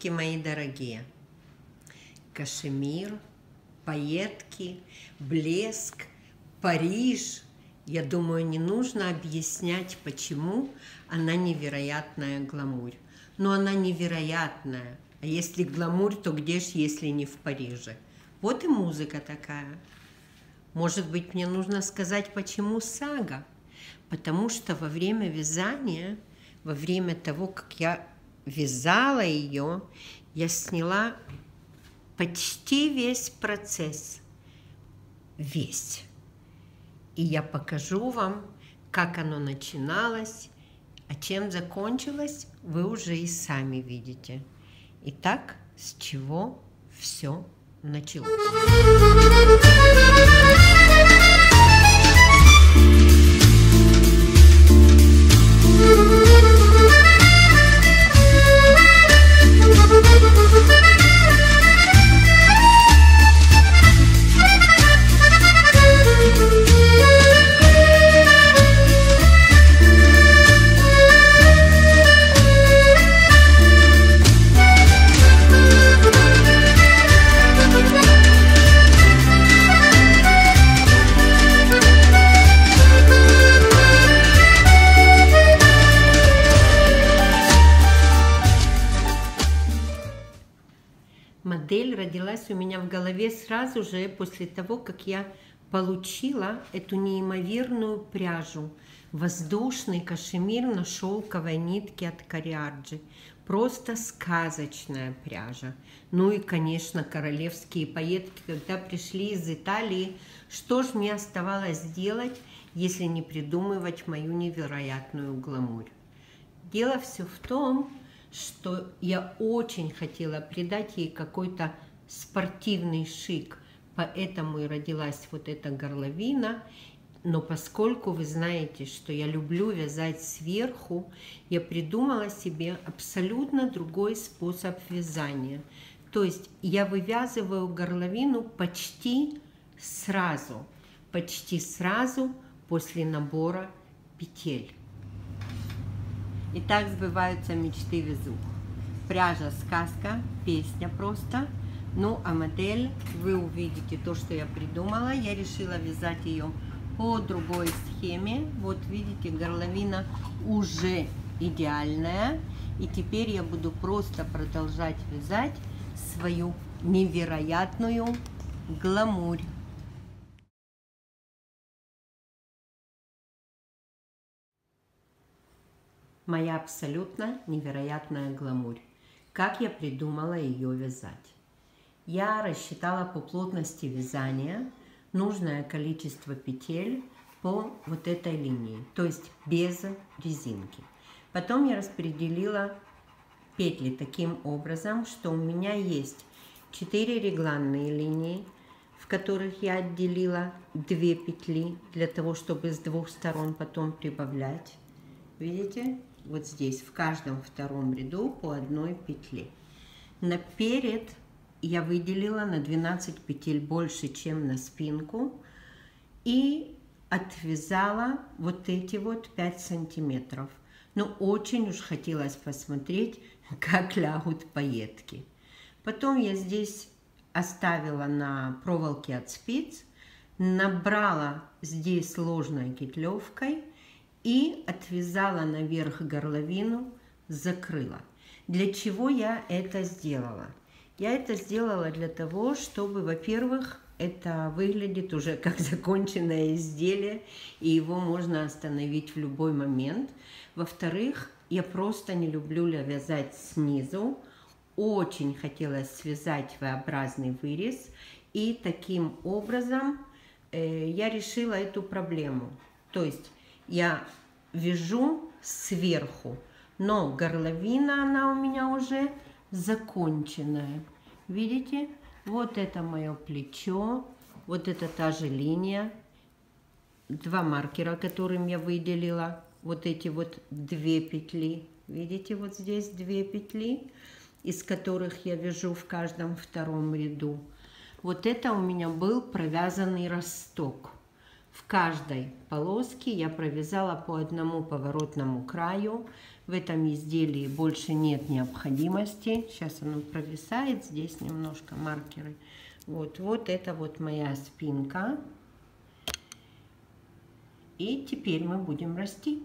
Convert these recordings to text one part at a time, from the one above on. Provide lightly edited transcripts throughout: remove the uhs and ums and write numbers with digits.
Девочки мои дорогие, кашемир, пайетки, блеск, Париж. Я думаю, не нужно объяснять, почему она невероятная гламурь. Но она невероятная. А если гламурь, то где ж, если не в Париже? Вот и музыка такая. Может быть, мне нужно сказать, почему сага? Потому что во время вязания, во время того, как я вязала ее, я сняла почти весь процесс. Весь. И я покажу вам, как оно начиналось, а чем закончилось, вы уже и сами видите. Итак, с чего все началось? Модель родилась у меня в голове сразу же после того, как я получила эту неимоверную пряжу. Воздушный кашемир на шелковой нитке от Кориарджи. Просто сказочная пряжа. Ну и, конечно, королевские пайетки, когда пришли из Италии. Что ж мне оставалось делать, если не придумывать мою невероятную гламурь? Дело все в том, что я очень хотела придать ей какой-то спортивный шик, поэтому и родилась вот эта горловина. Но поскольку вы знаете, что я люблю вязать сверху, я придумала себе абсолютно другой способ вязания. То есть я вывязываю горловину почти сразу после набора петель. И так сбываются мечты везух. Пряжа сказка, песня просто. Ну а модель, вы увидите то, что я придумала. Я решила вязать ее по другой схеме. Вот видите, горловина уже идеальная. И теперь я буду просто продолжать вязать свою невероятную гламурь. Моя абсолютно невероятная гламурь. Как я придумала ее вязать? Я рассчитала по плотности вязания нужное количество петель по вот этой линии, то есть без резинки. Потом я распределила петли таким образом, что у меня есть 4 регланные линии, в которых я отделила 2 петли для того, чтобы с двух сторон потом прибавлять. Видите? Вот здесь в каждом втором ряду по одной петле. Наперед я выделила на 12 петель больше, чем на спинку, и отвязала вот эти вот 5 сантиметров. Но очень уж хотелось посмотреть, как лягут пайетки. Потом я здесь оставила на проволоке от спиц, набрала здесь ложной петлевкой и отвязала наверх горловину, закрыла. Для чего я это сделала? Я это сделала для того, чтобы, во-первых, это выглядит уже как законченное изделие, и его можно остановить в любой момент. Во-вторых, я просто не люблю вязать снизу. Очень хотелось связать V-образный вырез, и таким образом я решила эту проблему. То есть я вяжу сверху, но горловина, она у меня уже законченная. Видите? Вот это мое плечо, вот это та же линия. 2 маркера, которым я выделила вот эти вот 2 петли. Видите, вот здесь 2 петли, из которых я вяжу в каждом втором ряду. Вот это у меня был провязанный росток. В каждой полоске я провязала по одному поворотному краю. В этом изделии больше нет необходимости. Сейчас оно провисает, здесь немножко маркеры. Вот это вот моя спинка. И теперь мы будем расти.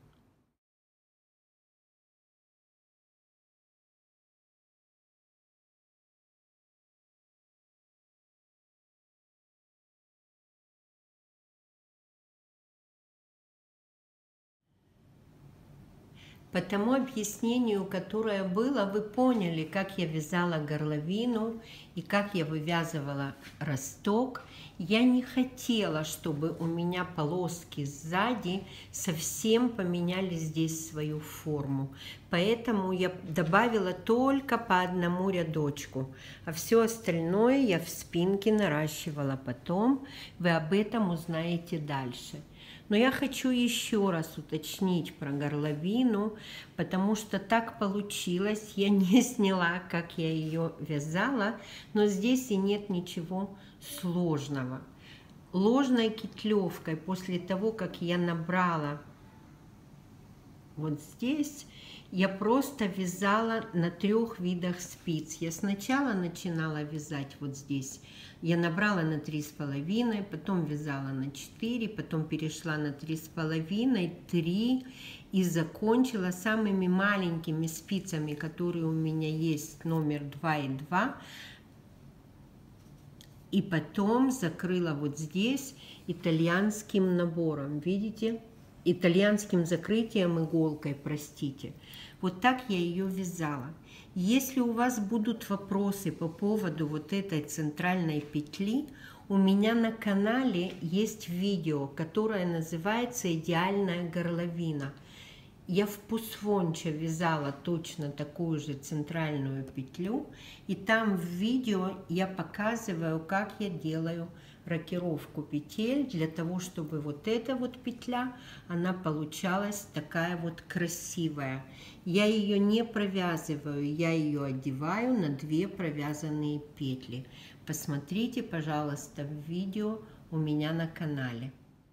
По тому объяснению, которое было, вы поняли, как я вязала горловину и как я вывязывала росток. Я не хотела, чтобы у меня полоски сзади совсем поменяли здесь свою форму. Поэтому я добавила только по одному рядочку, а все остальное я в спинке наращивала потом. Вы об этом узнаете дальше. Но я хочу еще раз уточнить про горловину, потому что так получилось. Я не сняла, как я ее вязала, но здесь и нет ничего сложного. Ложной кетлевкой, после того, как я набрала вот здесь, я просто вязала на 3 видах спиц. Я сначала начинала вязать вот здесь. Я набрала на 3,5, потом вязала на 4, потом перешла на 3,5, 3 и закончила самыми маленькими спицами, которые у меня есть, номер 2 и 2. И потом закрыла вот здесь итальянским набором, видите? Итальянским закрытием, иголкой, простите. Вот так я ее вязала. Если у вас будут вопросы по поводу вот этой центральной петли, у меня на канале есть видео, которое называется «Идеальная горловина». Я в пусвонче вязала точно такую же центральную петлю, и там в видео я показываю, как я делаю рокировку петель, для того, чтобы вот эта вот петля, она получалась такая вот красивая. Я ее не провязываю, я ее одеваю на 2 провязанные петли. Посмотрите, пожалуйста, в видео у меня на канале.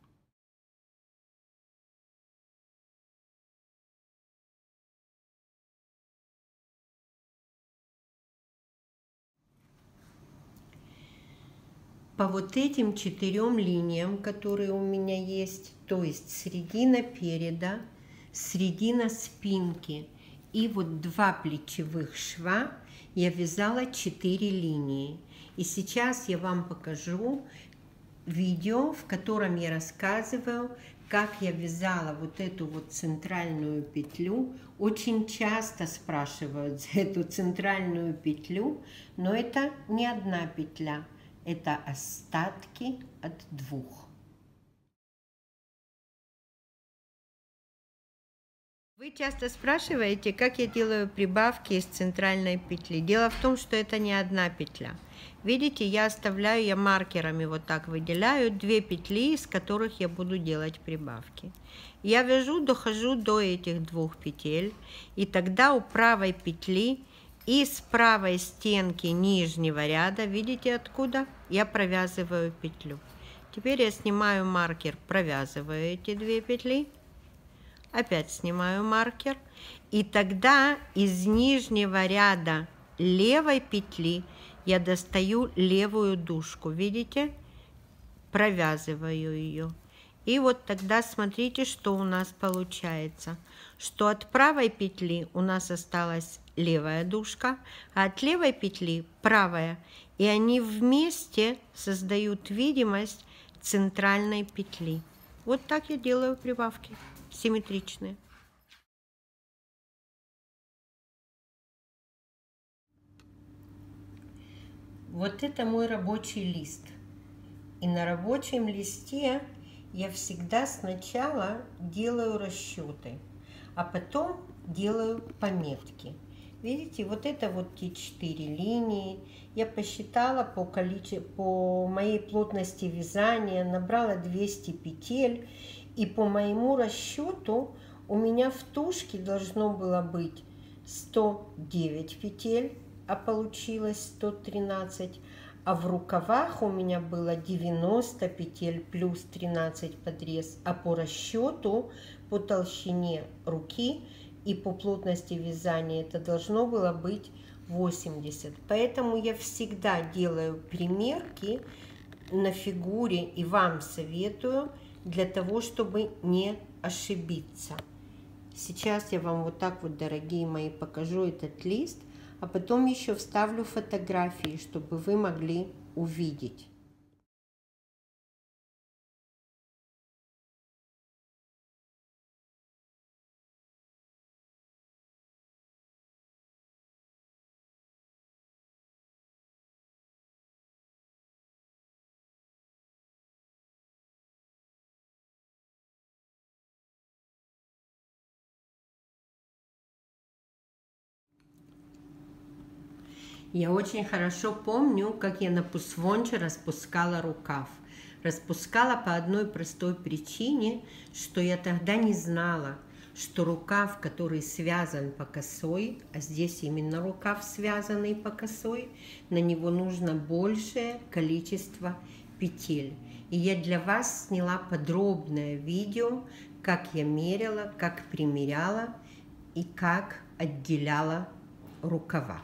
По вот этим 4 линиям, которые у меня есть, то есть середина переда, середина спинки и вот 2 плечевых шва, я вязала 4 линии. И сейчас я вам покажу видео, в котором я рассказываю, как я вязала вот эту вот центральную петлю. Очень часто спрашивают за эту центральную петлю, но это не одна петля. Это остатки от 2. Вы часто спрашиваете, как я делаю прибавки из центральной петли. Дело в том, что это не одна петля. Видите, я маркерами вот так выделяю 2 петли, из которых я буду делать прибавки. Я вяжу, дохожу до этих 2 петель, и тогда у правой петли и с правой стенки нижнего ряда, видите откуда, я провязываю петлю. Теперь я снимаю маркер, провязываю эти 2 петли, опять снимаю маркер, и тогда из нижнего ряда левой петли я достаю левую дужку, видите, провязываю ее. И вот тогда смотрите, что у нас получается, что от правой петли у нас осталась левая дужка, а от левой петли правая. И они вместе создают видимость центральной петли. Вот так я делаю прибавки, симметричные. Вот это мой рабочий лист. И на рабочем листе я всегда сначала делаю расчеты, а потом делаю пометки. Видите, вот это вот те 4 линии. Я посчитала по моей плотности вязания, набрала 200 петель. И по моему расчету у меня в тушке должно было быть 109 петель, а получилось 113. А в рукавах у меня было 90 петель плюс 13 подрез. А по расчету, по толщине руки, и по плотности вязания это должно было быть 80. Поэтому я всегда делаю примерки на фигуре и вам советую, для того, чтобы не ошибиться. Сейчас я вам вот так вот, дорогие мои, покажу этот лист, а потом еще вставлю фотографии, чтобы вы могли увидеть. Я очень хорошо помню, как я на пусвонче распускала рукав. Распускала по одной простой причине, что я тогда не знала, что рукав, который связан по косой, а здесь именно рукав связанный по косой, на него нужно большее количество петель. И я для вас сняла подробное видео, как я мерила, как примеряла и как отделяла рукава.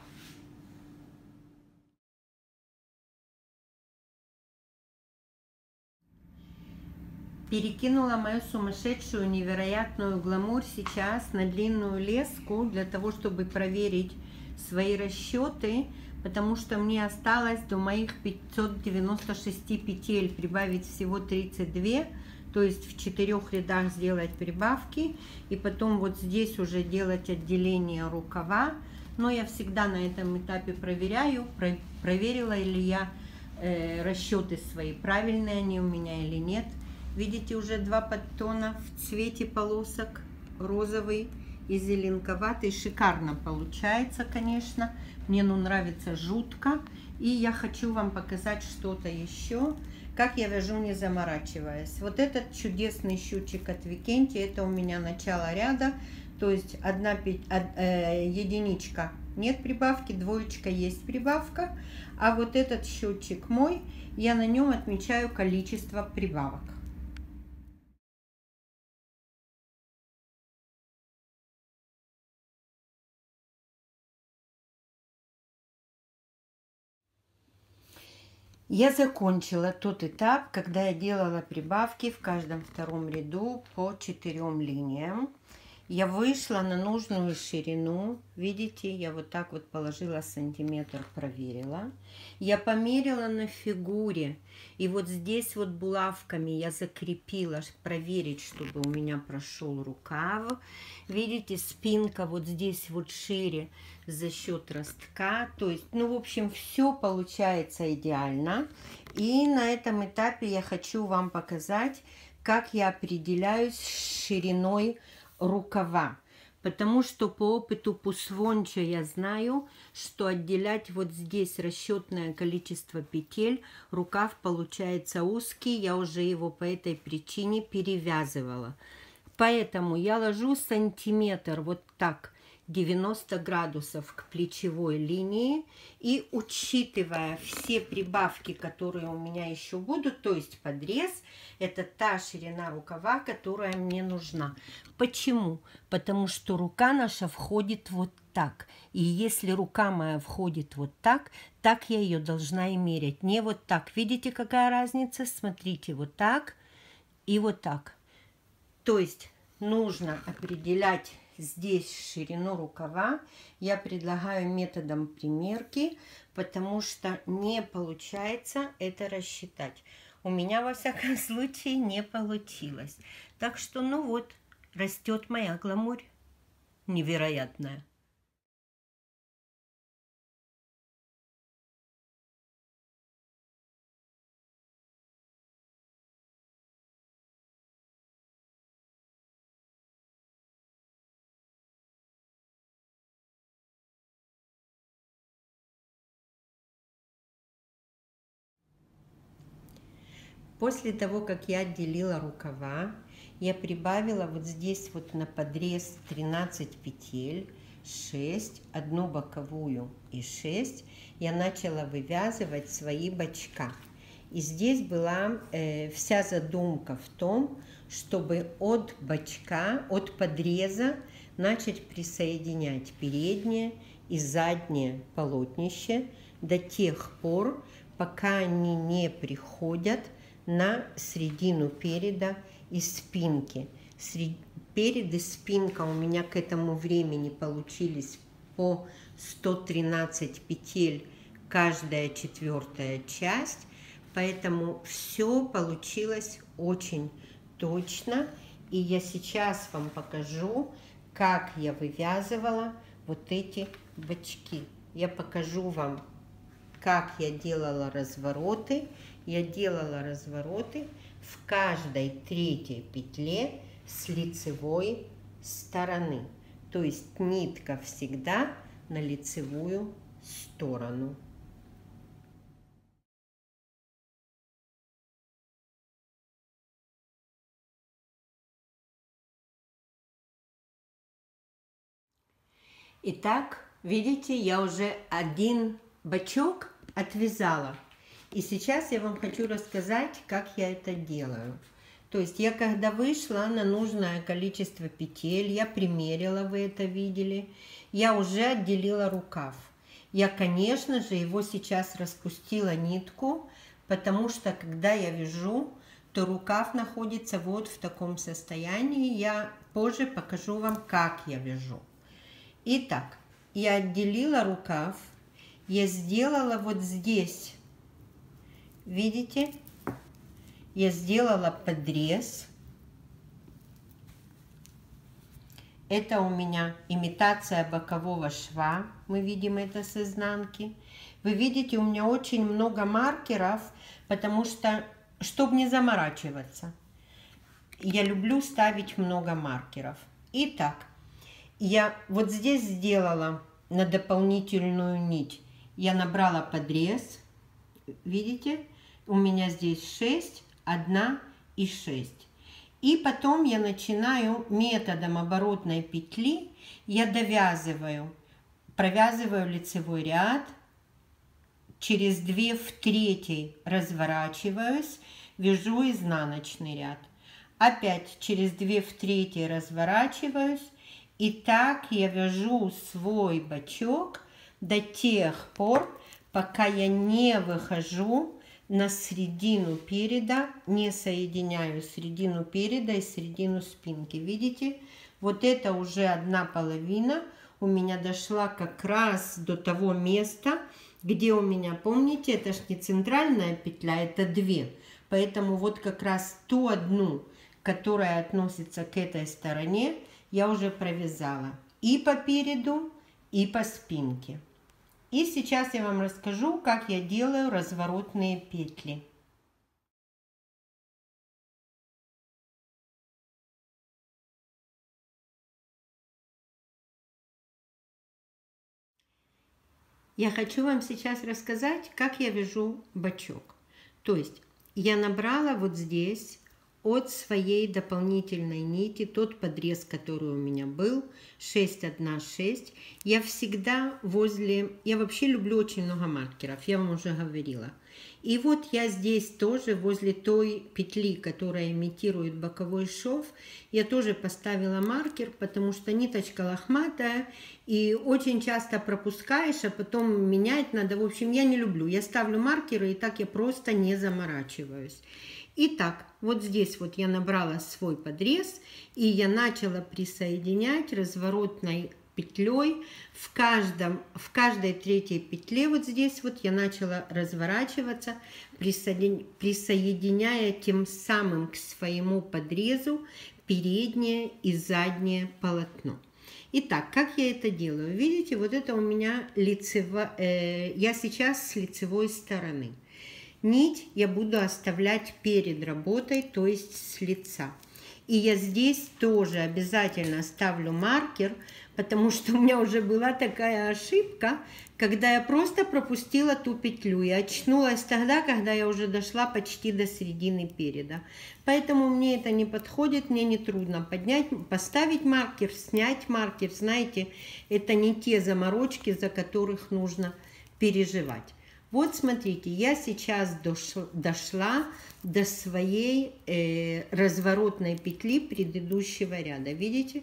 Перекинула мою сумасшедшую, невероятную гламур сейчас на длинную леску для того, чтобы проверить свои расчеты, потому что мне осталось до моих 596 петель прибавить всего 32, то есть в 4 рядах сделать прибавки, и потом вот здесь уже делать отделение рукава. Но я всегда на этом этапе проверяю, проверила ли я расчеты свои, правильные они у меня или нет. Видите, уже 2 подтона в цвете полосок, розовый и зеленковатый. Шикарно получается, конечно. Мне нравится жутко. И я хочу вам показать что-то еще, как я вяжу, не заморачиваясь. Вот этот чудесный щучек от Викентии, это у меня начало ряда. То есть единичка нет прибавки, двоечка есть прибавка. А вот этот счетчик мой, я на нем отмечаю количество прибавок. Я закончила тот этап, когда я делала прибавки в каждом втором ряду по 4 линиям. Я вышла на нужную ширину. Видите, я вот так вот положила сантиметр, проверила. Я померила на фигуре. И вот здесь вот булавками я закрепила, проверить, чтобы у меня прошел рукав. Видите, спинка вот здесь вот шире за счет ростка. То есть, ну, в общем, все получается идеально. И на этом этапе я хочу вам показать, как я определяюсь с шириной рукава, потому что по опыту пусвонча я знаю, что отделять вот здесь расчетное количество петель, рукав получается узкий, я уже его по этой причине перевязывала. Поэтому я ложу сантиметр вот так, 90 градусов к плечевой линии, и учитывая все прибавки, которые у меня еще будут, то есть подрез, это та ширина рукава, которая мне нужна. Почему? Потому что рука наша входит вот так. И если рука моя входит вот так, так я ее должна и мерять. Не вот так. Видите, какая разница? Смотрите, вот так и вот так. То есть нужно определять здесь ширину рукава. Я предлагаю методом примерки, потому что не получается это рассчитать. У меня, во всяком случае, не получилось. Так что, ну вот, растет моя гламурь невероятная. После того, как я отделила рукава, я прибавила вот здесь вот на подрез 13 петель, 6, одну боковую и 6. Я начала вывязывать свои бочка. И здесь была вся задумка в том, чтобы от бочка, от подреза начать присоединять переднее и заднее полотнище до тех пор, пока они не приходят на середину переда и спинки. Перед и спинка у меня к этому времени получились по 113 петель каждая четвертая часть, поэтому все получилось очень точно. И я сейчас вам покажу, как я вывязывала вот эти бочки. Я покажу вам, как я делала развороты. Я делала развороты в каждой третьей петле с лицевой стороны. То есть нитка всегда на лицевую сторону. Итак, видите, я уже один бочок отвязала. И сейчас я вам хочу рассказать, как я это делаю. То есть я когда вышла на нужное количество петель, я примерила, вы это видели, я уже отделила рукав. Я, конечно же, его сейчас распустила нитку, потому что когда я вяжу, то рукав находится вот в таком состоянии. Я позже покажу вам, как я вяжу. Итак, я отделила рукав, я сделала вот здесь, видите, я сделала подрез. Это у меня имитация бокового шва, мы видим это с изнанки. Вы видите, у меня очень много маркеров, потому что, чтобы не заморачиваться, я люблю ставить много маркеров. Итак, я вот здесь сделала на дополнительную нить, я набрала подрез, видите, у меня здесь 6, 1 и 6. И потом я начинаю методом оборотной петли, я довязываю, провязываю лицевой ряд, через 2 в 3 разворачиваюсь, вяжу изнаночный ряд. Опять через 2 в 3 разворачиваюсь. И так я вяжу свой бочок до тех пор, пока я не выхожу на середину переда, не соединяю середину переда и середину спинки. Видите, вот это уже одна половина у меня дошла как раз до того места, где у меня, помните, это ж не центральная петля, это 2. Поэтому вот как раз ту одну, которая относится к этой стороне, я уже провязала и по переду, и по спинке. И сейчас я вам расскажу, как я делаю разворотные петли. Я хочу вам сейчас рассказать, как я вяжу бочок. То есть я набрала вот здесь от своей дополнительной нити тот подрез, который у меня был, 6, 1, 6. Я всегда возле, я вообще люблю очень много маркеров, я вам уже говорила. И вот я здесь тоже возле той петли, которая имитирует боковой шов, я тоже поставила маркер, потому что ниточка лохматая и очень часто пропускаешь, а потом менять надо. В общем, я не люблю, я ставлю маркеры и так я просто не заморачиваюсь. Итак, вот здесь вот я набрала свой подрез, и я начала присоединять разворотной петлей в каждой третьей петле. Вот здесь вот я начала разворачиваться, присоединяя тем самым к своему подрезу переднее и заднее полотно. Итак, как я это делаю? Видите, вот это у меня я сейчас с лицевой стороны. Нить я буду оставлять перед работой, то есть с лица. И я здесь тоже обязательно ставлю маркер, потому что у меня уже была такая ошибка, когда я просто пропустила ту петлю. Я очнулась тогда, когда я уже дошла почти до середины переда. Поэтому мне это не подходит, мне не трудно поставить маркер, снять маркер. Знаете, это не те заморочки, за которых нужно переживать. Вот смотрите, я сейчас дошла до своей разворотной петли предыдущего ряда. Видите?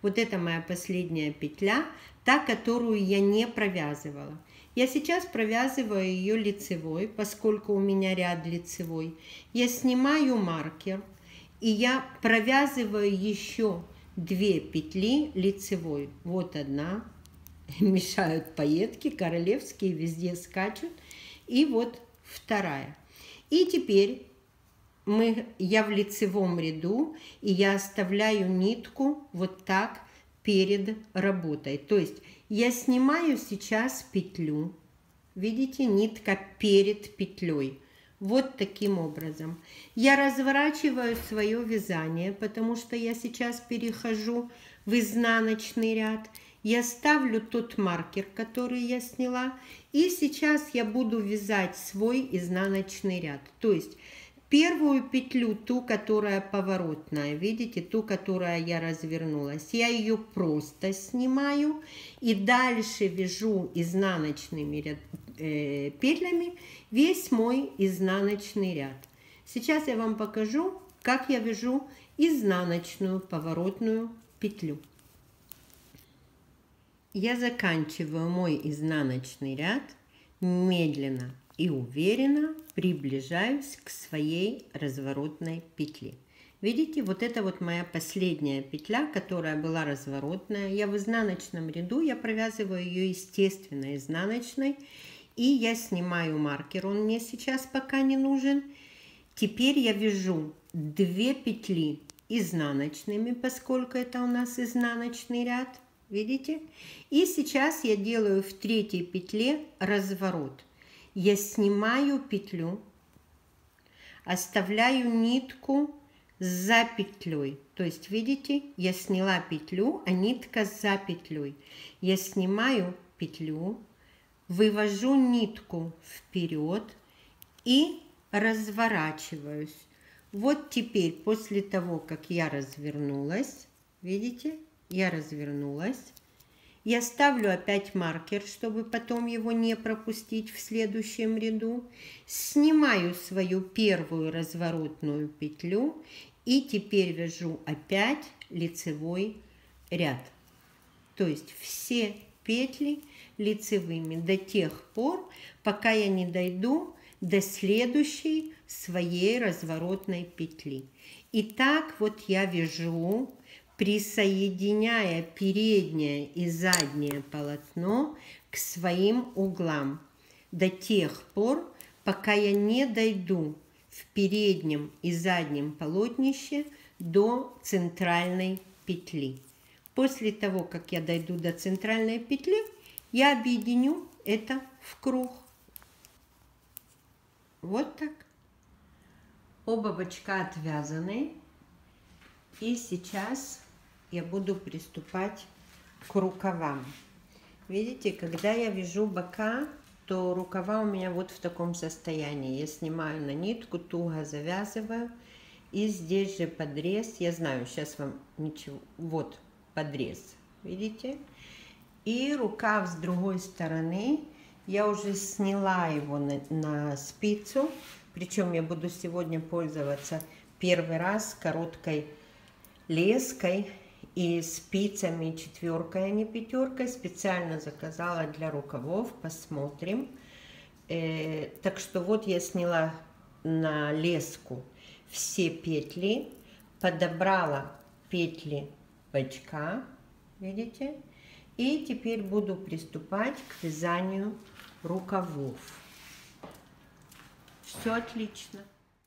Вот это моя последняя петля, та, которую я не провязывала. Я сейчас провязываю ее лицевой, поскольку у меня ряд лицевой. Я снимаю маркер и я провязываю еще 2 петли лицевой. Вот одна, мешают пайетки, королевские везде скачут. И вот вторая. И теперь я в лицевом ряду, и я оставляю нитку вот так перед работой. То есть я снимаю сейчас петлю. Видите, нитка перед петлей. Вот таким образом. Я разворачиваю свое вязание, потому что я сейчас перехожу в изнаночный ряд. Я ставлю тот маркер, который я сняла, и сейчас я буду вязать свой изнаночный ряд. То есть первую петлю, ту, которая поворотная, видите, ту, которая я развернулась, я ее просто снимаю и дальше вяжу изнаночными петлями весь мой изнаночный ряд. Сейчас я вам покажу, как я вяжу изнаночную поворотную петлю. Я заканчиваю мой изнаночный ряд, медленно и уверенно приближаюсь к своей разворотной петле. Видите, вот это вот моя последняя петля, которая была разворотная. Я в изнаночном ряду, я провязываю ее естественно изнаночной. И я снимаю маркер, он мне сейчас пока не нужен. Теперь я вяжу 2 петли изнаночными, поскольку это у нас изнаночный ряд. Видите? И сейчас я делаю в 3-й петле разворот. Я снимаю петлю, оставляю нитку за петлей. То есть, видите, я сняла петлю, а нитка за петлей. Я снимаю петлю, вывожу нитку вперед и разворачиваюсь. Вот теперь, после того, как я развернулась, видите, я развернулась, я ставлю опять маркер, чтобы потом его не пропустить в следующем ряду, снимаю свою первую разворотную петлю и теперь вяжу опять лицевой ряд. То есть все петли лицевыми до тех пор, пока я не дойду до следующей своей разворотной петли. И так вот я вяжу, присоединяя переднее и заднее полотно к своим углам до тех пор, пока я не дойду в переднем и заднем полотнище до центральной петли. После того, как я дойду до центральной петли, я объединю это в круг. Вот так. Оба бочка отвязаны. И сейчас я буду приступать к рукавам. Видите, когда я вяжу бока, то рукава у меня вот в таком состоянии. Я снимаю на нитку, туго завязываю. И здесь же подрез. Я знаю, сейчас вам ничего. Вот подрез. Видите? И рукав с другой стороны. Я уже сняла его на спицу. Причем я буду сегодня пользоваться первый раз короткой леской и спицами 4, а не 5. Специально заказала для рукавов. Посмотрим. Так что вот я сняла на леску все петли, подобрала петли бочка, видите, и теперь буду приступать к вязанию рукавов. Все отлично.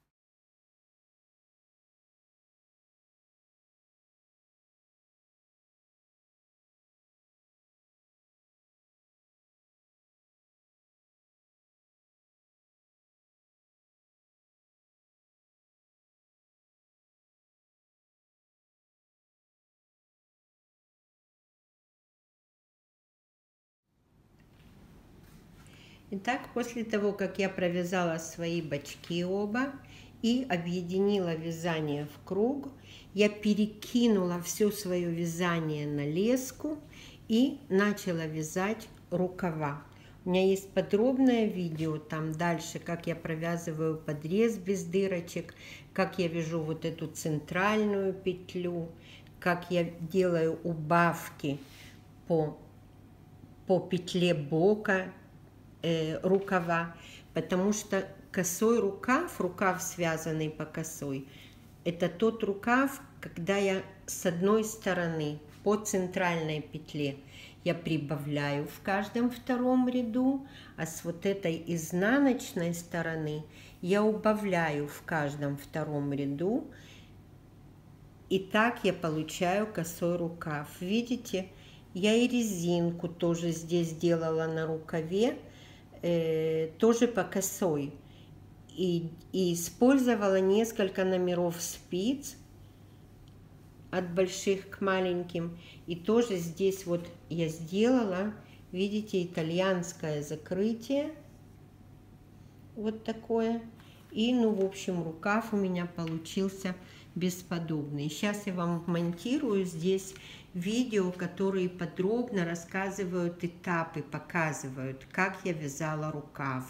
Итак, после того, как я провязала свои бочки оба и объединила вязание в круг, я перекинула все свое вязание на леску и начала вязать рукава. У меня есть подробное видео там дальше, как я провязываю подрез без дырочек, как я вяжу вот эту центральную петлю, как я делаю убавки по петле бока рукава, потому что косой рукав, рукав связанный по косой, это тот рукав, когда я с одной стороны по центральной петле я прибавляю в каждом втором ряду, а с вот этой изнаночной стороны я убавляю в каждом втором ряду. И так я получаю косой рукав. Видите, я и резинку тоже здесь делала на рукаве, тоже по косой. И использовала несколько номеров спиц от больших к маленьким. И тоже здесь вот я сделала, видите, итальянское закрытие. Вот такое. И, ну, в общем, рукав у меня получился бесподобный. Сейчас я вам монтирую здесь видео, которые подробно рассказывают этапы, показывают, как я вязала рукав.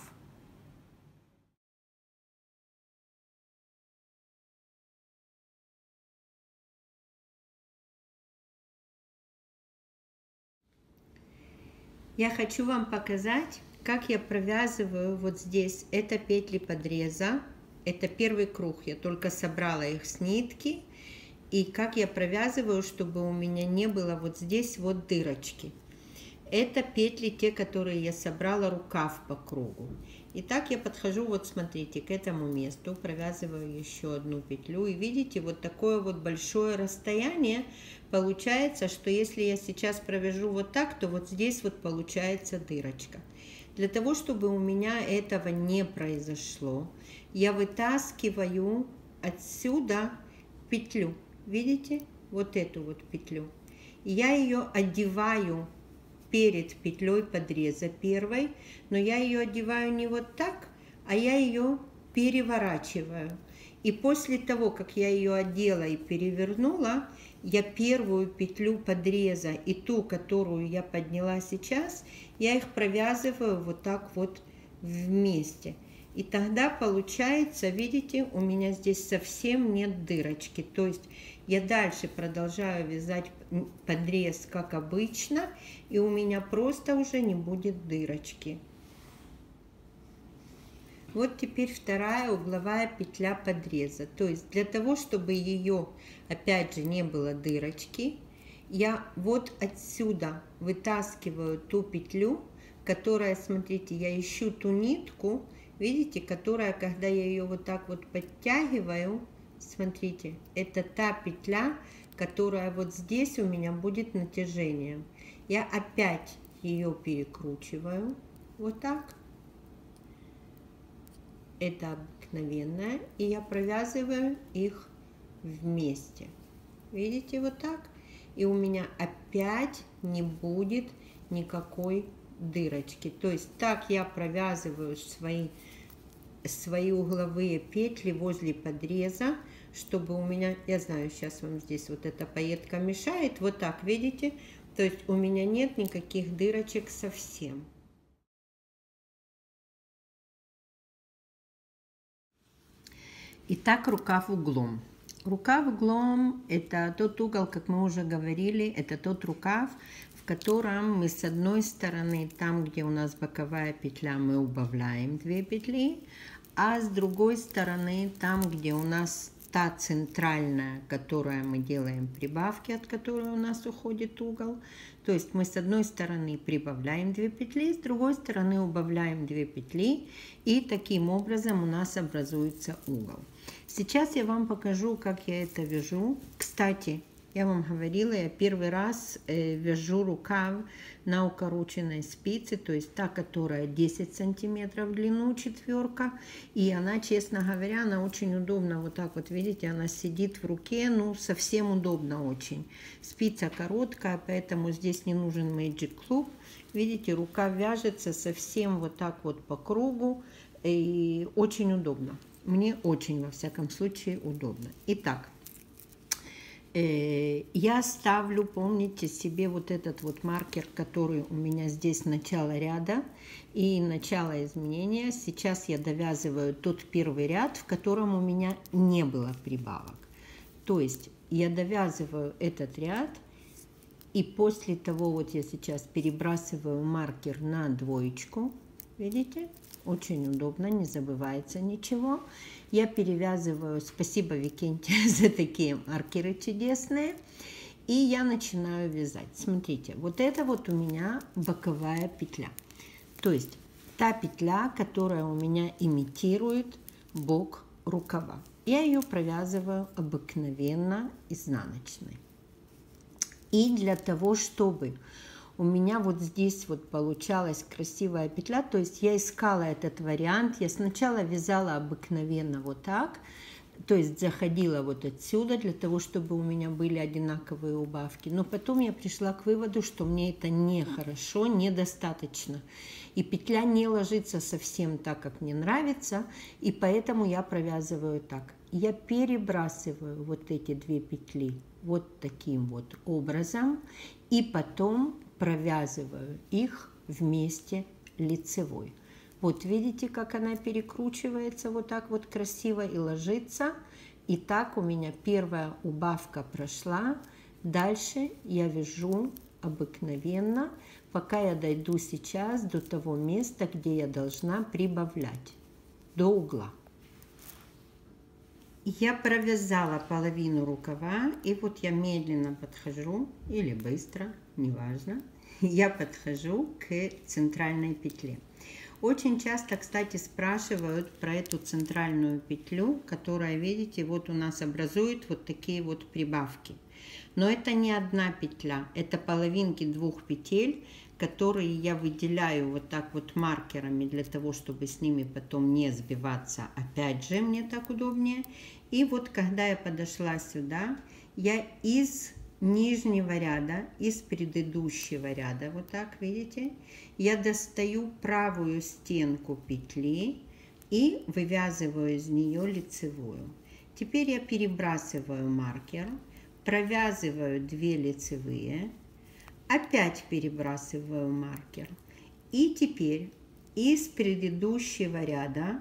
Я хочу вам показать, как я провязываю вот здесь. Это петли подреза. Это первый круг. Я только собрала их с нитки. И как я провязываю, чтобы у меня не было вот здесь вот дырочки. Это петли, те, которые я собрала рукав по кругу. И так я подхожу, вот смотрите, к этому месту, провязываю еще одну петлю. И видите, вот такое вот большое расстояние. Получается, что если я сейчас провяжу вот так, то вот здесь вот получается дырочка. Для того, чтобы у меня этого не произошло, я вытаскиваю отсюда петлю. Видите? Вот эту вот петлю. И я ее одеваю перед петлей подреза первой, но я ее одеваю не вот так, а я ее переворачиваю. И после того, как я ее одела и перевернула, я первую петлю подреза и ту, которую я подняла сейчас, я их провязываю вот так вот вместе. И тогда получается, видите, у меня здесь совсем нет дырочки. То есть я дальше продолжаю вязать подрез, как обычно, и у меня просто уже не будет дырочки. Вот теперь вторая угловая петля подреза. То есть для того, чтобы ее, опять же, не было дырочки, я вот отсюда вытаскиваю ту петлю, которая, смотрите, я ищу ту нитку, видите, которая, когда я ее вот так вот подтягиваю, смотрите, это та петля, которая вот здесь у меня будет натяжением. Я опять ее перекручиваю, вот так. Это обыкновенная, и я провязываю их вместе. Видите, вот так. И у меня опять не будет никакой дырочки. То есть так я провязываю свои угловые петли возле подреза, чтобы у меня, я знаю, сейчас вам здесь вот эта пайетка мешает, вот так, видите, то есть у меня нет никаких дырочек совсем. Итак, рукав углом. Рукав углом – это тот угол, как мы уже говорили, это тот рукав, в котором мы с одной стороны, там, где у нас боковая петля, мы убавляем 2 петли, а с другой стороны, там, где у нас та центральная, которая мы делаем прибавки, от которой у нас уходит угол. То есть мы с одной стороны прибавляем 2 петли, с другой стороны убавляем 2 петли, и таким образом у нас образуется угол. Сейчас я вам покажу, как я это вяжу. Кстати, я вам говорила, я первый раз вяжу рукав на укороченной спице, то есть та, которая 10 сантиметров в длину, четверка. И она, честно говоря, она очень удобна. Вот так вот, видите, она сидит в руке, ну, совсем удобно очень. Спица короткая, поэтому здесь не нужен Magic Loop. Видите, рука вяжется совсем вот так вот по кругу, и очень удобно. Мне очень, во всяком случае, удобно. Итак, я ставлю, помните, себе вот этот вот маркер, который у меня здесь начало ряда и начало изменения. Сейчас я довязываю тот первый ряд, в котором у меня не было прибавок. То есть я довязываю этот ряд, и после того вот я сейчас перебрасываю маркер на двоечку, видите, очень удобно, не забывается ничего. Я перевязываю, спасибо, Викентия, за такие маркеры чудесные, и я начинаю вязать. Смотрите, вот это вот у меня боковая петля, то есть та петля, которая у меня имитирует бок рукава. Я ее провязываю обыкновенно изнаночной. И для того, чтобы у меня вот здесь вот получалась красивая петля, то есть я искала этот вариант, я сначала вязала обыкновенно вот так, то есть заходила вот отсюда для того, чтобы у меня были одинаковые убавки, но потом я пришла к выводу, что мне это нехорошо, недостаточно, и петля не ложится совсем так, как мне нравится, и поэтому я провязываю так. Я перебрасываю вот эти две петли вот таким вот образом, и потом провязываю их вместе лицевой. Вот видите, как она перекручивается вот так вот красиво и ложится. И так у меня первая убавка прошла. Дальше я вяжу обыкновенно, пока я дойду сейчас до того места, где я должна прибавлять, до угла. Я провязала половину рукава, и вот я медленно подхожу, или быстро, неважно, я подхожу к центральной петле. Очень часто, кстати, спрашивают про эту центральную петлю, которая, видите, вот у нас образует вот такие вот прибавки. Но это не одна петля, это половинки двух петель, которые я выделяю вот так вот маркерами для того, чтобы с ними потом не сбиваться. Опять же, мне так удобнее. И вот когда я подошла сюда, я из нижнего ряда, из предыдущего ряда, вот так, видите, я достаю правую стенку петли и вывязываю из нее лицевую. Теперь я перебрасываю маркер, провязываю 2 лицевые, опять перебрасываю маркер. И теперь из предыдущего ряда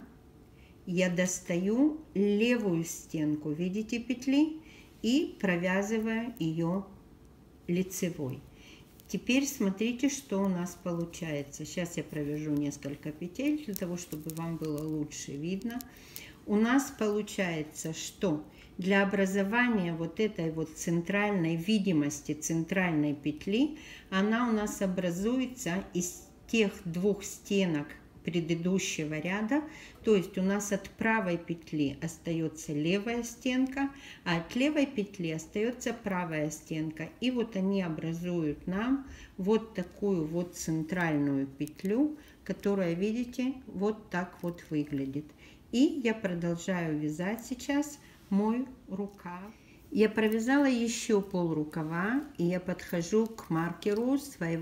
я достаю левую стенку, видите, петли, и провязываю ее лицевой. Теперь смотрите, что у нас получается. Сейчас я провяжу несколько петель для того, чтобы вам было лучше видно. У нас получается, что для образования вот этой вот центральной видимости центральной петли, она у нас образуется из тех двух стенок предыдущего ряда, то есть у нас от правой петли остается левая стенка, а от левой петли остается правая стенка. И вот они образуют нам вот такую вот центральную петлю, которая, видите, вот так вот выглядит. И я продолжаю вязать сейчас мой рукав. Я провязала еще пол рукава, и я подхожу к маркеру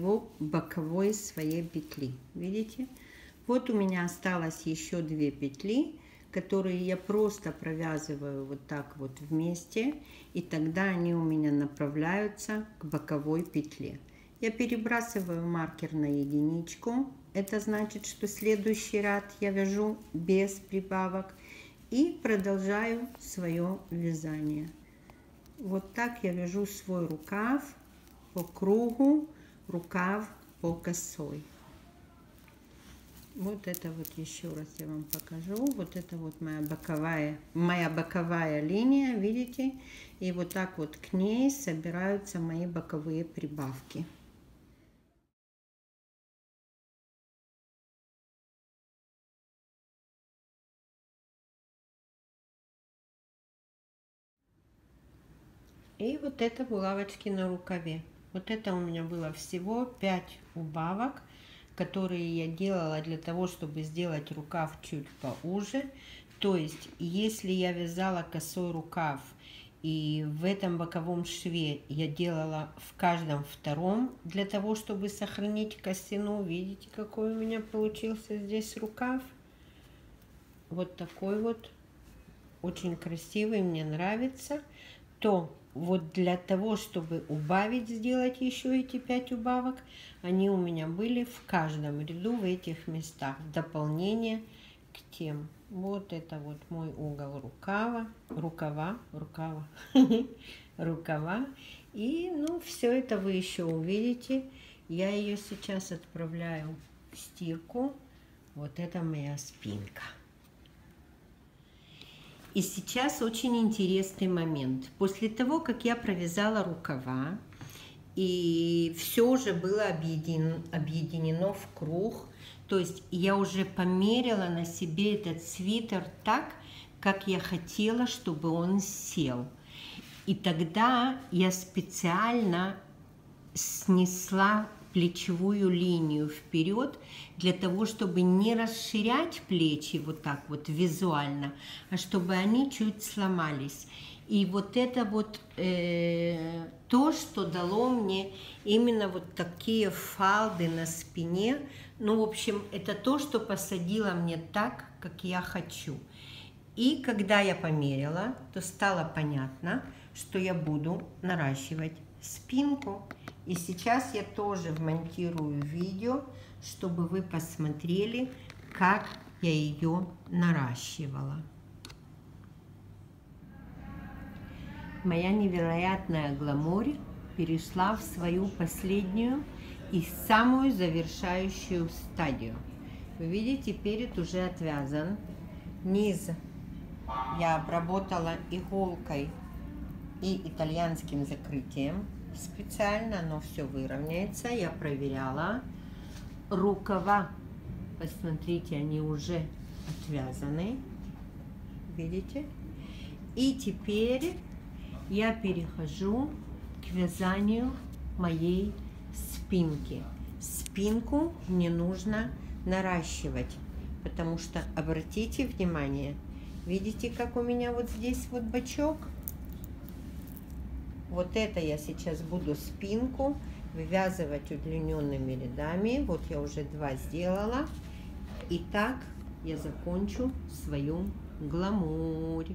боковой своей петли. Видите? Вот у меня осталось еще 2 петли, которые я просто провязываю вот так вот вместе, и тогда они у меня направляются к боковой петле. Я перебрасываю маркер на единичку, это значит, что следующий ряд я вяжу без прибавок, и продолжаю свое вязание. Вот так я вяжу свой рукав по кругу, рукав по косой. Вот это вот еще раз я вам покажу. Вот это вот моя боковая линия, видите? И вот так вот к ней собираются мои боковые прибавки. И вот это булавочки на рукаве. Вот это у меня было всего 5 убавок, которые я делала для того, чтобы сделать рукав чуть поуже. То есть, если я вязала косой рукав, и в этом боковом шве я делала в каждом втором, для того, чтобы сохранить косину, видите, какой у меня получился здесь рукав? Вот такой вот, очень красивый, мне нравится. То вот для того, чтобы убавить, сделать еще эти 5 убавок, они у меня были в каждом ряду в этих местах. В дополнение к тем. Вот это вот мой угол рукава. И, ну, все это вы еще увидите. Я ее сейчас отправляю в стирку. Вот это моя спинка. И сейчас очень интересный момент. После того, как я провязала рукава, и все уже было объединено в круг, то есть я уже померила на себе этот свитер так, как я хотела, чтобы он сел. И тогда я специально снесла плечевую линию вперед для того, чтобы не расширять плечи вот так вот визуально, а чтобы они чуть сломались. И вот это вот то, что дало мне именно вот такие фалды на спине. Ну, в общем, это то, что посадило мне так, как я хочу. И когда я померила, то стало понятно, что я буду наращивать спинку. И сейчас я тоже вмонтирую видео, чтобы вы посмотрели, как я ее наращивала. Моя невероятная гламурь перешла в свою последнюю и самую завершающую стадию. Вы видите, перед уже отвязан. Низ я обработала иголкой и итальянским закрытием. Специально оно все выровняется. Я проверяла. Рукава, посмотрите, они уже отвязаны. Видите? И теперь я перехожу к вязанию моей спинки. Спинку мне нужно наращивать, потому что, обратите внимание, видите, как у меня вот здесь вот бочок? Вот это я сейчас буду спинку вывязывать удлиненными рядами. Вот я уже 2 сделала. И так я закончу свою гламурь.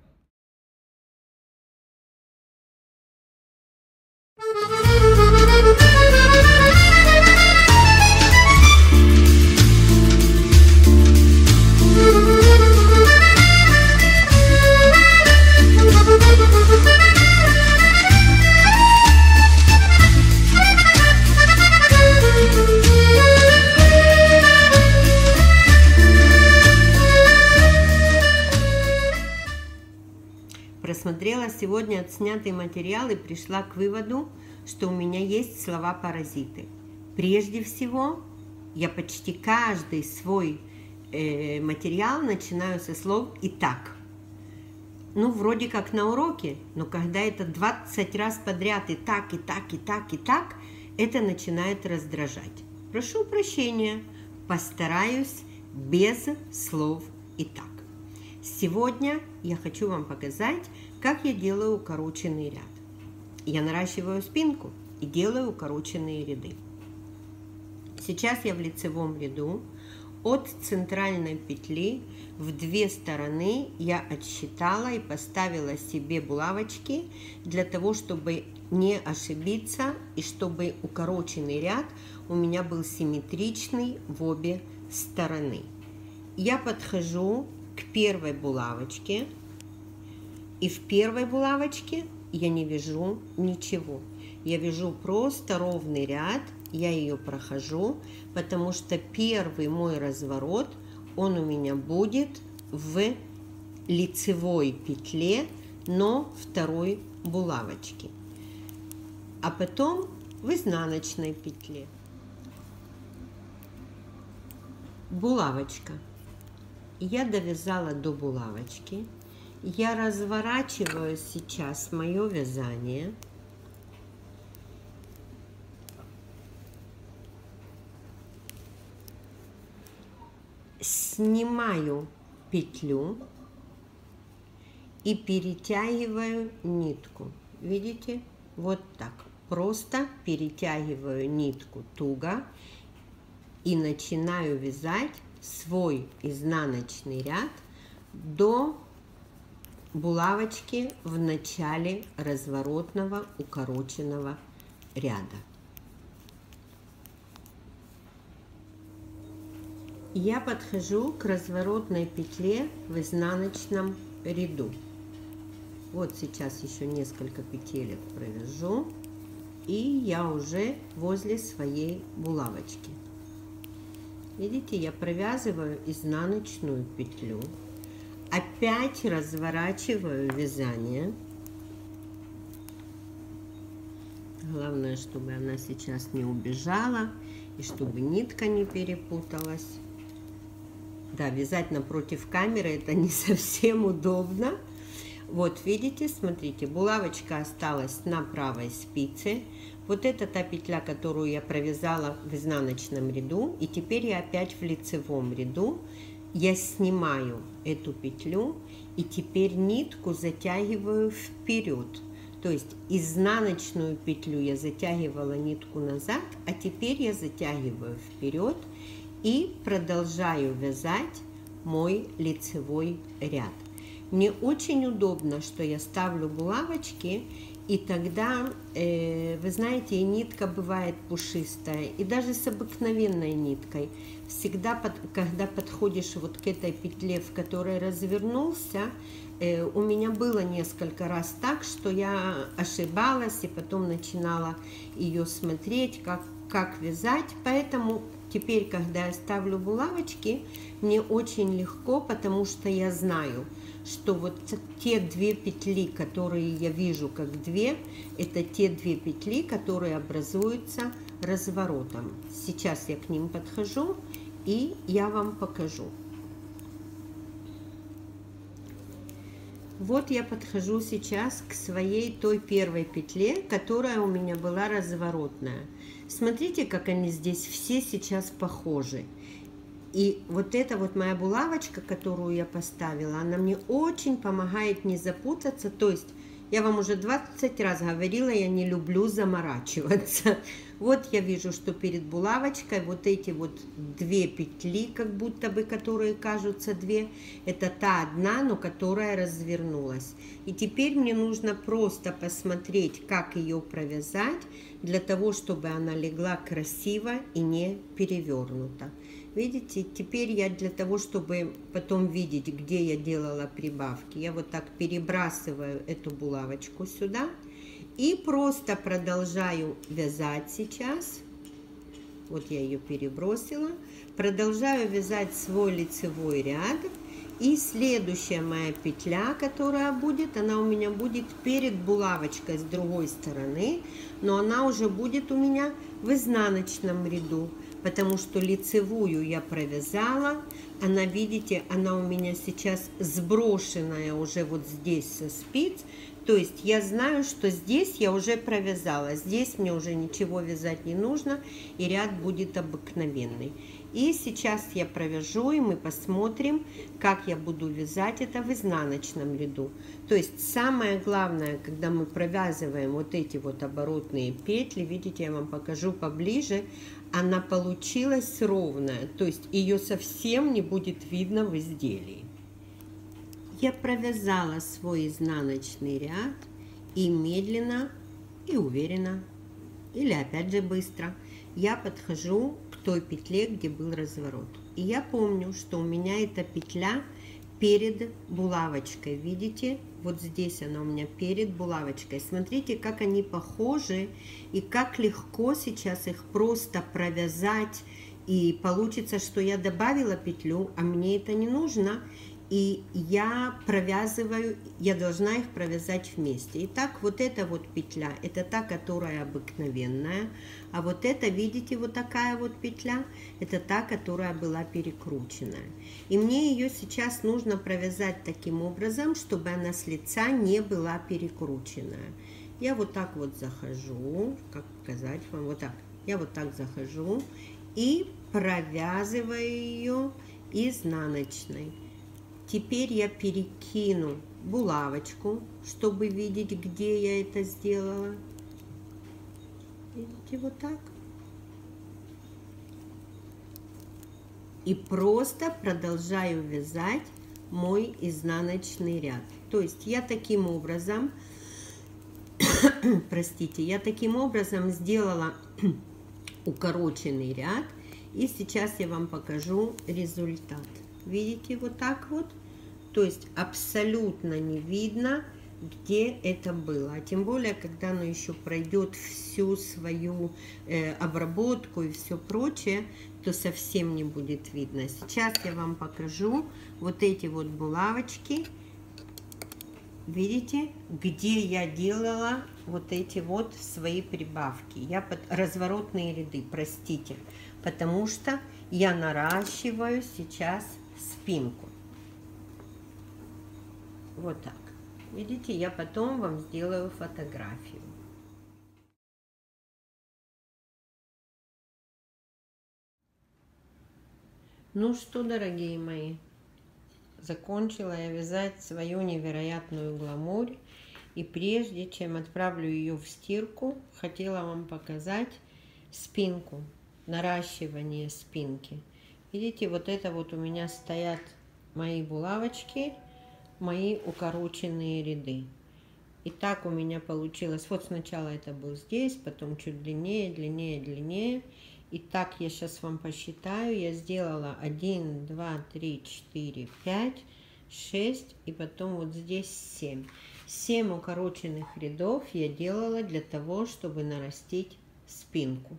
Просмотрела сегодня отснятый материал и пришла к выводу, что у меня есть слова-паразиты. Прежде всего, я почти каждый свой материал начинаю со слов «итак». Ну, вроде как на уроке, но когда это 20 раз подряд и так, и так, и так, и так, это начинает раздражать. Прошу прощения, постараюсь без слов «итак». Сегодня я хочу вам показать, как я делаю укороченный ряд. Я наращиваю спинку и делаю укороченные ряды. Сейчас я в лицевом ряду. От центральной петли в 2 стороны я отсчитала и поставила себе булавочки для того, чтобы не ошибиться и чтобы укороченный ряд у меня был симметричный в обе стороны. Я подхожу к первой булавочке, и в первой булавочке я не вяжу ничего. Я вяжу просто ровный ряд, я ее прохожу, потому что первый мой разворот, он у меня будет в лицевой петле, но второй булавочки. А потом в изнаночной петле. Булавочка. Я довязала до булавочки. Я разворачиваю сейчас мое вязание. Снимаю петлю и перетягиваю нитку. Видите? Вот так. Просто перетягиваю нитку туго и начинаю вязать свой изнаночный ряд до булавочки в начале разворотного укороченного ряда. Я подхожу к разворотной петле в изнаночном ряду. Вот сейчас еще несколько петелек провяжу, и я уже возле своей булавочки. Видите, я провязываю изнаночную петлю, опять разворачиваю вязание. Главное, чтобы она сейчас не убежала и чтобы нитка не перепуталась. Да, вязать напротив камеры это не совсем удобно. Вот видите, смотрите, булавочка осталась на правой спице. Вот это та петля, которую я провязала в изнаночном ряду. И теперь я опять в лицевом ряду. Я снимаю эту петлю и теперь нитку затягиваю вперед. То есть изнаночную петлю я затягивала нитку назад, а теперь я затягиваю вперед и продолжаю вязать мой лицевой ряд. Мне очень удобно, что я ставлю булавочки, и тогда, вы знаете, и нитка бывает пушистая, и даже с обыкновенной ниткой. Всегда, когда подходишь вот к этой петле, в которой развернулся, у меня было несколько раз так, что я ошибалась и потом начинала ее смотреть, как вязать. Поэтому теперь, когда я ставлю булавочки, мне очень легко, потому что я знаю, что вот те две петли, которые я вижу как две, это те две петли, которые образуются разворотом. Сейчас я к ним подхожу и я вам покажу. Вот я подхожу сейчас к своей той первой петле, которая у меня была разворотная. Смотрите, как они здесь все сейчас похожи. И вот эта вот моя булавочка, которую я поставила, она мне очень помогает не запутаться. То есть я вам уже 20 раз говорила, я не люблю заморачиваться. Вот я вижу, что перед булавочкой вот эти вот две петли, как будто бы, которые кажутся две, это та одна, но которая развернулась. И теперь мне нужно просто посмотреть, как ее провязать, для того, чтобы она легла красиво и не перевернута. Видите, теперь я для того, чтобы потом видеть, где я делала прибавки, я вот так перебрасываю эту булавочку сюда и просто продолжаю вязать сейчас. Вот я ее перебросила. Продолжаю вязать свой лицевой ряд. И следующая моя петля, которая будет, она у меня будет перед булавочкой с другой стороны, но она уже будет у меня в изнаночном ряду. Потому что лицевую я провязала, она, видите, она у меня сейчас сброшенная уже вот здесь со спиц, то есть я знаю, что здесь я уже провязала, здесь мне уже ничего вязать не нужно, и ряд будет обыкновенный. И сейчас я провяжу, и мы посмотрим, как я буду вязать это в изнаночном ряду. То есть самое главное, когда мы провязываем вот эти вот оборотные петли, видите, я вам покажу поближе, она получилась ровная, то есть ее совсем не будет видно в изделии. Я провязала свой изнаночный ряд и медленно и уверенно, или опять же быстро, я подхожу к той петле, где был разворот. И я помню, что у меня эта петля перед булавочкой, видите? Вот здесь она у меня перед булавочкой. Смотрите, как они похожи и как легко сейчас их просто провязать. И получится, что я добавила петлю, а мне это не нужно. И я провязываю, я должна их провязать вместе. Итак, вот эта вот петля, это та, которая обыкновенная. А вот это, видите, вот такая вот петля, это та, которая была перекрученная. И мне ее сейчас нужно провязать таким образом, чтобы она с лица не была перекрученная. Я вот так вот захожу, как показать вам, вот так. Я вот так захожу и провязываю ее изнаночной. Теперь я перекину булавочку, чтобы видеть, где я это сделала. Видите, вот так. И просто продолжаю вязать мой изнаночный ряд. То есть я таким образом, простите, я таким образом сделала укороченный ряд. И сейчас я вам покажу результат. Видите, вот так вот. То есть абсолютно не видно, где это было. А тем более, когда оно еще пройдет всю свою обработку и все прочее, то совсем не будет видно. Сейчас я вам покажу вот эти вот булавочки. Видите, где я делала вот эти вот свои прибавки. Разворотные ряды, простите, потому что я наращиваю сейчас спинку. Вот так. Видите, я потом вам сделаю фотографию. Ну что, дорогие мои, закончила я вязать свою невероятную гламурь. И прежде чем отправлю ее в стирку, хотела вам показать спинку, наращивание спинки. Видите, вот это вот у меня стоят мои булавочки, мои укороченные ряды. И так у меня получилось. Вот сначала это был здесь, потом чуть длиннее, длиннее, длиннее. И так я сейчас вам посчитаю. Я сделала 1, 2, 3, 4, 5, 6 и потом вот здесь 7. 7 укороченных рядов я делала для того, чтобы нарастить спинку.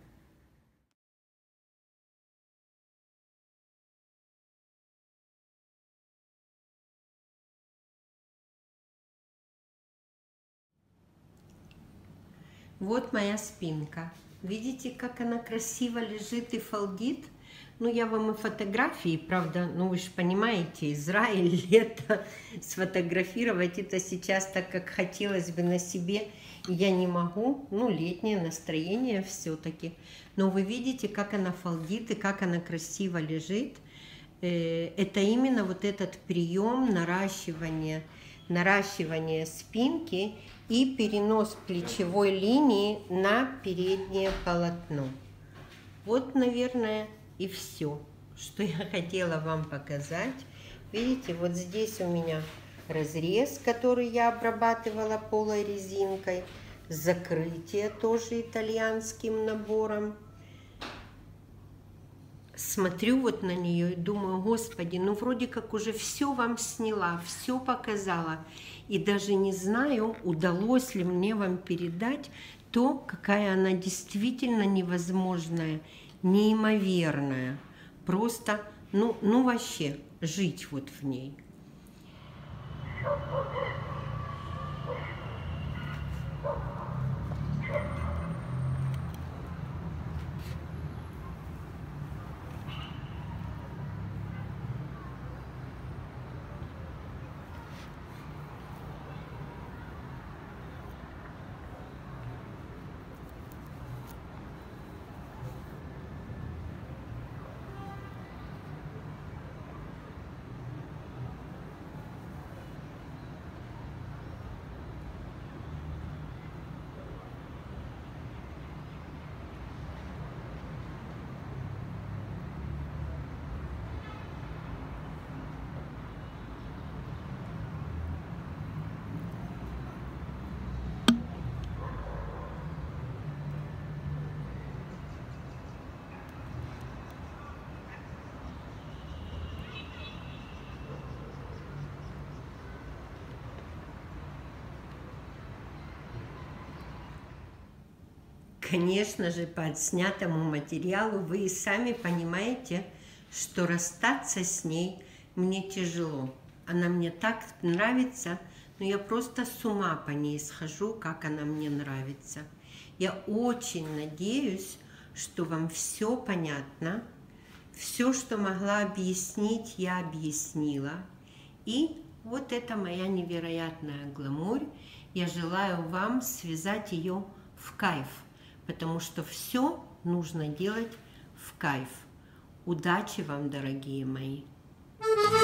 Вот моя спинка. Видите, как она красиво лежит и фалдит? Ну, я вам и фотографии, правда, ну, вы же понимаете, Израиль, лето, сфотографировать это сейчас так, как хотелось бы на себе, я не могу. Ну, летнее настроение все-таки. Но вы видите, как она фалдит и как она красиво лежит. Это именно вот этот прием наращивания спинки и перенос плечевой линии на переднее полотно. Вот, наверное, и все, что я хотела вам показать. Видите, вот здесь у меня разрез, который я обрабатывала полой резинкой, закрытие тоже итальянским набором. Смотрю вот на нее и думаю, господи, ну вроде как уже все вам сняла, все показала. И даже не знаю, удалось ли мне вам передать то, какая она действительно невозможная, неимоверная. Просто, ну вообще, жить вот в ней. Конечно же, по отснятому материалу вы и сами понимаете, что расстаться с ней мне тяжело. Она мне так нравится, но я просто с ума по ней схожу, как она мне нравится. Я очень надеюсь, что вам все понятно. Все, что могла объяснить, я объяснила. И вот это моя невероятная гламурь. Я желаю вам связать ее в кайф. Потому что все нужно делать в кайф. Удачи вам, дорогие мои!